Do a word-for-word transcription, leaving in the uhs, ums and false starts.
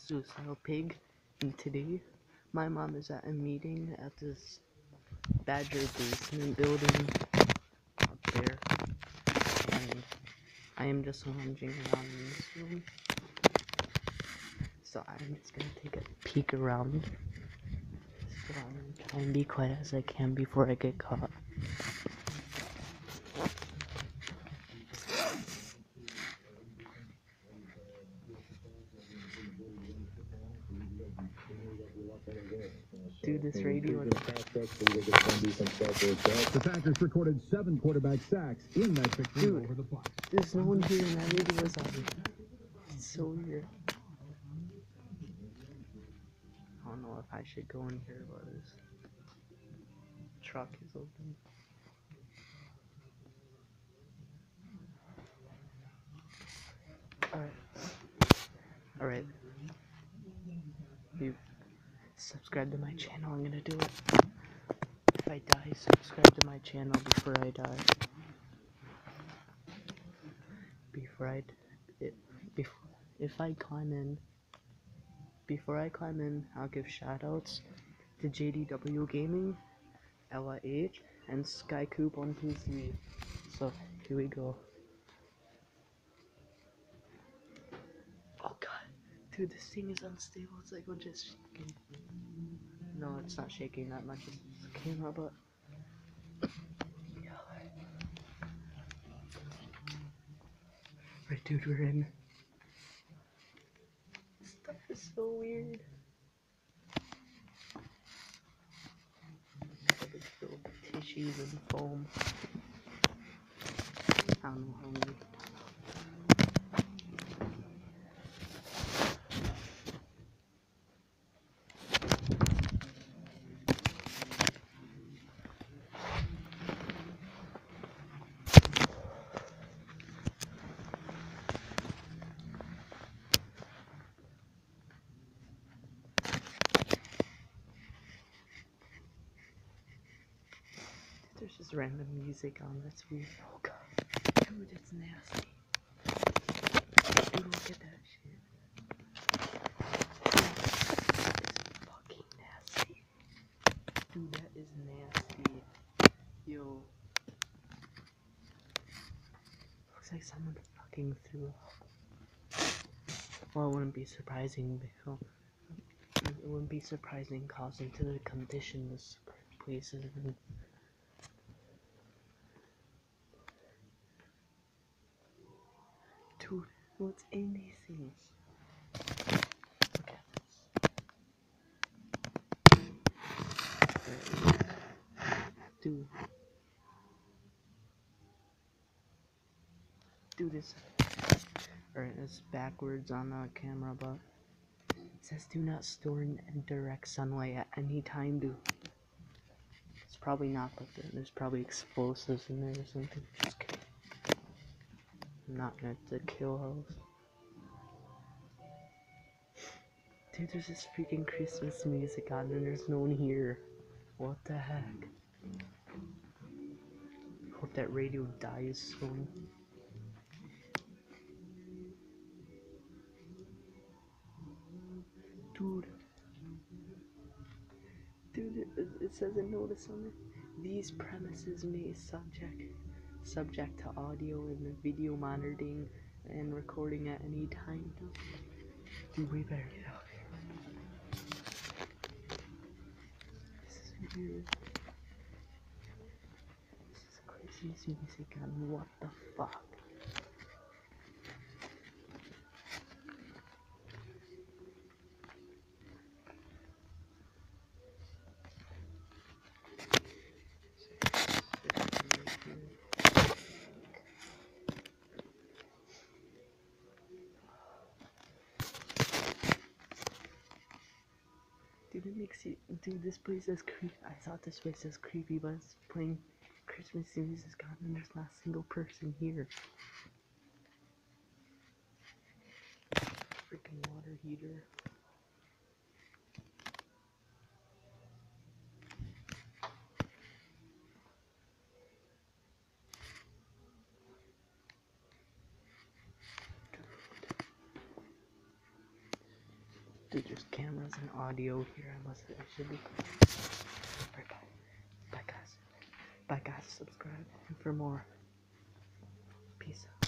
Suicidal Pig, and today my mom is at a meeting at this Badger basement building up there, and I am just lounging around in this room, so I'm just gonna take a peek around, so I'm gonna try and be quiet as I can before I get caught. Dude, this radio. The Packers recorded seven quarterback sacks in that victory Dude, over the Bucs. There's no one here and that radio is on. It's so weird. I don't know if I should go in here while this truck is open. Alright. Alright. You subscribe to my channel, I'm gonna do it. If I die, subscribe to my channel before I die. Before I, it, before, if I climb in, before I climb in, I'll give shoutouts to J D W Gaming, Ella H, and Skycoop on P C. So, here we go. Oh god, dude, this thing is unstable. It's like we're just shaking. No, it's not shaking that much. It's the camera, but yeah. Right, dude, we're in. This stuff is so weird. It's filled with tissues and foam. I don't know how many. There's just random music on. That's weird. Oh god, dude, it's nasty. Dude, look at that shit. It's fucking nasty. Dude, that is nasty. Yo. Looks like someone fucking threw up. Well, it wouldn't be surprising. It wouldn't be surprising causing to the condition this place is in. Dude, what's in these things? Look at this. Dude. Dude, it's, or it's backwards on the camera, but it says do not store in direct sunlight at any time, dude. It's probably not, but there's probably explosives in there or something. Just kidding. I'm not gonna have to kill house. Dude, there's this freaking Christmas music on and there's no one here. What the heck? Hope that radio dies soon. Dude. Dude, it, it says a notice on it. These premises may subject subject to audio and video monitoring and recording at any time. Dude, we better get out of here. This is weird. This is crazy music on what the fuck? Dude, it makes you. Dude, this place is creepy. I thought this place is creepy, but it's playing Christmas music on and there's not a single person here. Freaking water heater. There's just cameras and audio here, unless it should be. Alright, bye. Bye, guys. Bye, guys. Subscribe for more. Peace out.